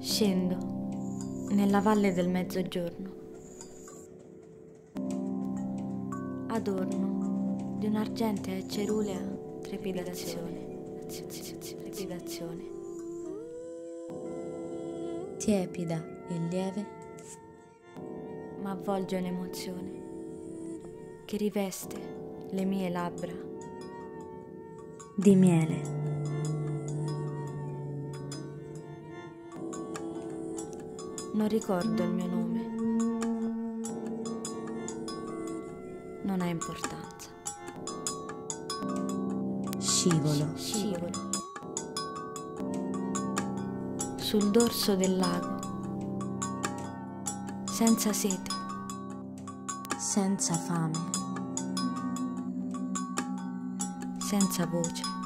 Scendo nella valle del mezzogiorno, adorno di un'argentea e cerulea trepidazione, tiepida e lieve, ma avvolge un'emozione che riveste le mie labbra di miele. Non ricordo il mio nome, non ha importanza. Scivolo sul dorso del lago, senza sete, senza fame, senza voce.